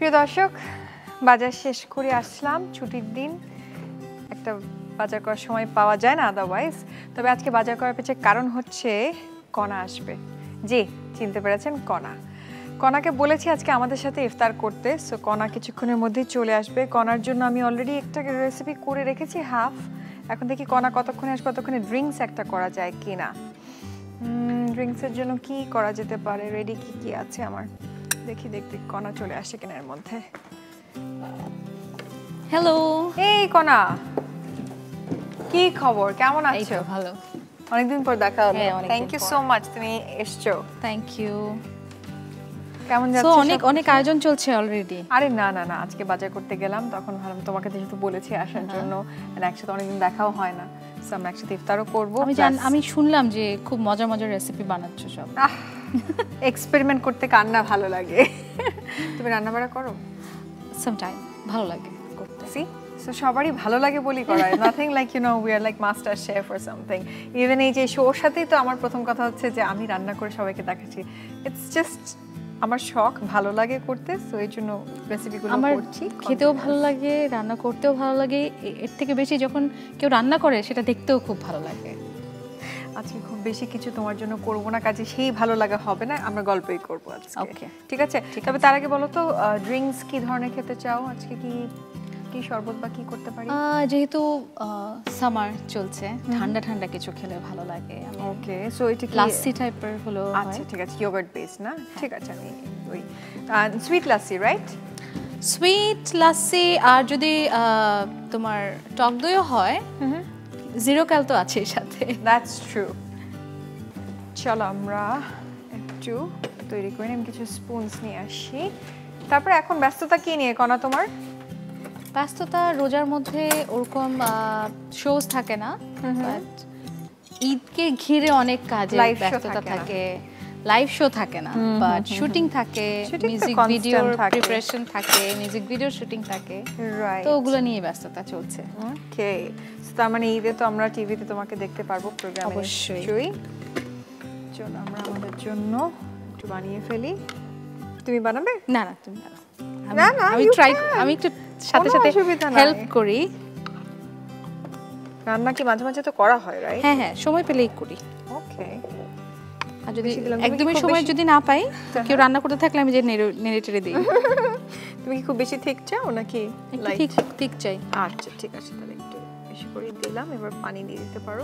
প্রিয় দর্শক, বাজার শেষ করে আসলাম, ছুটির দিন, একটা বাজার করার সময় পাওয়া যায় না আদারওয়াইজ। তবে আজকে বাজার করার পেছনে কারণ হচ্ছে কণা আসবে। জি, চিনতে পেরেছেন, কণাকে বলেছি আজকে আমাদের সাথে ইফতার করতে। সো কণা কিছুক্ষণের মধ্যেই চলে আসবে। কণার জন্য আমি অলরেডি একটা রেসিপি করে রেখেছি হাফ। এখন দেখি কণা কতক্ষণে আসবে, ততক্ষণে ড্রিঙ্কস একটা করা যায় কিনা। ড্রিঙ্কসের জন্য কি করা যেতে পারে, রেডি কি আছে আমার, দেখি কণা চলে আসে কিনা এর মধ্যে। হ্যালো, এই কণা, কি খবর, কেমন এই আছো? তো ভালো, অনেকদিন পর দেখা হলো। হ্যাঁ, অনেকদিন থ্যাংক ইউ পর। সো মাচ, তুমি এসছো। Thank you. কেমন সো যাচ্ছে? অনেক আয়োজন চলছে অলরেডি। আরে না, আজকে বাজার করতে গেলাম, তখন ভাবলাম তোমাকে যেহেতু বলেছি আসার জন্য, একসাথে অনেকদিন দেখাও হয় না, সো আমরা একসাথে ইফতারও করবো। আমি শুনলাম যে খুব মজার মজার রেসিপি বানাচ্ছ সব। এক্সপেরিমেন্ট করতে কার না ভালো লাগে। তুমি রান্না বাড়া করো? সামটাইম ভালো লাগে করতে। সি, সো সবারই ভালো লাগে বলি করায়, nothing like we are like master chef or something. Even এই যে শোর সাথেই তো আমার প্রথম কথা হচ্ছে যে আমি রান্না করে সবাইকে দেখাচ্ছি। ইটস জাস্ট আমার শখ, ভালো লাগে করতে, সো এই জন্য রেসিপিগুলো করছি। খেতেও ভালো লাগে, রান্না করতেও ভালো লাগে, এর থেকে বেশি যখন কেউ রান্না করে সেটা দেখতেও খুব ভালো লাগে। আজকে খুব বেশি কিছু তোমার জন্য করবো না, কাজে সেই ভালো লাগা হবে না, আমরা গল্পই করবো আজকে। ওকে, ঠিক আছে। তবে তার আগে বলো তো, ড্রিঙ্কস কি ধরনের খেতে চাও আজকে? কি শরবত বা কি করতে পারি? যেহেতু সামার চলছে, ঠান্ডা ঠান্ডা কিছু খেলে ভালো লাগে। ওকে, সো এটা কি লাসি টাইপের হলো? আচ্ছা ঠিক আছে, ইয়োগার্ট বেস না? ঠিক আছে, আমি ওই sweet lassi, right? Sweet lassi, আর যদি তোমার টক দইও হয়, জিরো ক্যাল তো আছে সাথে। That's true. চলো আমরা একটু তৈরি করে নিই, আমি কিছু স্পুনস নিয়ে আসি। তারপরে এখন ব্যস্ততা কি নিয়ে কণা তোমার? ব্যস্ততা রোজার মধ্যে ওরকম শোজ থাকে না, বাট ঈদকে ঘিরে অনেক কাজে ব্যস্ততা থাকে। লাইভ শো থাকে না, বাট শুটিং থাকে, মিউজিক ভিডিওর প্রিপারেশন থাকে, মিউজিক ভিডিওর শুটিং থাকে, তো ওগুলো নিয়ে ব্যস্ততা চলছে। ওকে, তার মানে ঈদে তো আমরা টিভিতে তোমাকে দেখতে পারবো প্রোগ্রামে। অবশ্যই। চলো আমরা আমাদের জন্য একটু বানিয়ে ফেলি। তুমি বানাবে? না তুমি বানাও। আমি একটু সাথে সাথে হেল্প করি। রান্না কি মাঝে মাঝে তো করা হয়, রাইট? হ্যাঁ, সময় পেলেই করি। ওকে, আর যদি একদমই সময় যদি না পাই, তো কেউ রান্না করতে থাকলে আমি যে নেড়ে দিই। তুমি কি খুব বেশি ঠিক চাও নাকি লাইট? ঠিক চাই। আচ্ছা ঠিক আছে, তাহলে একটু বেশি করে দিলাম। এবার পানি দিয়ে দিতে পারো।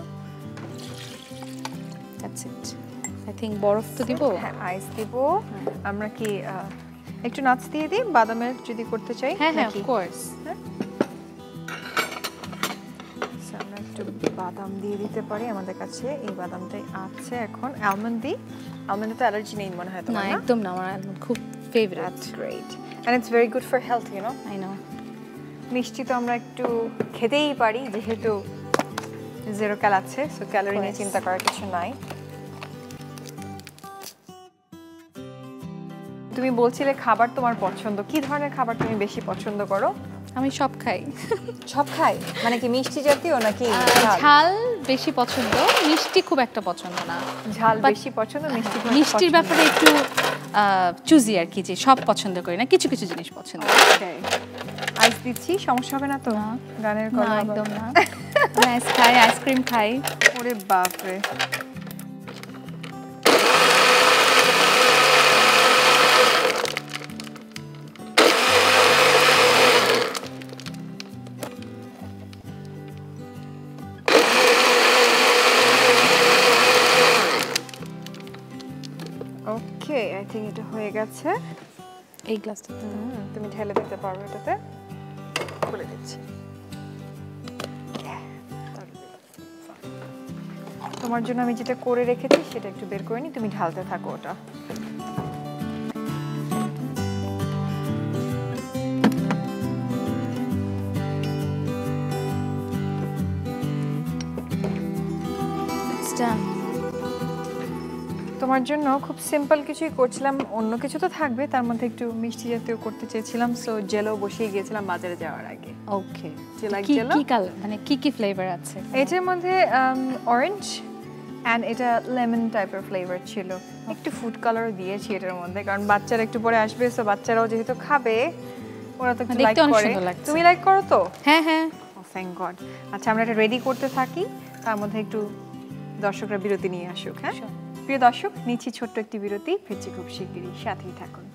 That's it. আই থিং বরফ তো দিব। হ্যাঁ, আইস দিব। আমরা কি একটু নাটস দিয়ে দিই, বাদামের যদি করতে চাই? হ্যাঁ, অফ কোর্স। আমরা একটু বাদাম দিয়ে দিতে পারি, আমাদের কাছে এই বাদামটাই আছে। এখন আলমন্ড দিই। আলমন্ডে তো অ্যালার্জি নেই মনে হয় তোমার? না, একদম না, আমার আলমন্ড খুব favourite. That's great, and it's very good for health, I know. মিষ্টি তো আমরা একটু খেতেই পারি, যেহেতু জিরো ক্যাল আছে, সো ক্যালোরি নিয়ে চিন্তা করার কিছু নাই। তুমি বলছিলে খাবার তোমার পছন্দ, কি ধরনের খাবার তুমি বেশি পছন্দ করো? আমি সব খাই। সব খাই মানে কি মিষ্টি জাতীয় নাকি ঝাল বেশি পছন্দ, মিষ্টি খুব একটা পছন্দ না। ঝাল বেশি পছন্দ, মিষ্টির ব্যাপারে একটু চুজি আর কি, যে সব পছন্দ করি না, কিছু কিছু জিনিস পছন্দ। আইস দিচ্ছি, সমস্যা হবে না তো? গানের গলা একদম না। আইস খাই, আইসক্রিম খাই। ওরে বাপ রে। ওকে, আই থিংক এটা হয়ে গেছে। এই গ্লাসটা তুমি ঢেলে দিতে পারবে এটাতে। খুলে দিচ্ছি। তোমার জন্য আমি যেটা করে রেখেছি সেটা একটু বের করে নি, তুমি ঢালতে থাকো ওটা। তোমার জন্য খুব সিম্পল কিছুই করছিলাম, অন্য কিছু তো থাকবে, তার মধ্যে একটু মিষ্টি জাতীয় করতে চেয়েছিলাম, সো জেলো বসিয়ে গিয়েছিলাম বাজারে যাওয়ার আগে। ওকে, কি কালার মানে কি ফ্লেভার আছে? এটার মধ্যে অরেঞ্জ, অ্যান্ড এটা লেমন টাইপের ফ্লেভার ছিল, একটু ফুড কালারও দিয়েছি এটার মধ্যে, কারণ বাচ্চারা একটু পরে আসবে, সো বাচ্চারাও যেহেতু খাবে ওরা তো একটু লাইক দেখতে অনেক করে। সুন্দর লাগছে। তুমি লাইক করো তো? হ্যাঁ হ্যাঁ। Thank God. আচ্ছা আমরা এটা রেডি করতে থাকি, তার মধ্যে একটু দর্শকরা বিরতি নিয়ে আসুক। হ্যাঁ প্রিয় দর্শক, নিচ্ছি ছোট্ট একটি বিরতি, ফিরছি খুব শিগগিরই, সাথেই থাকুন।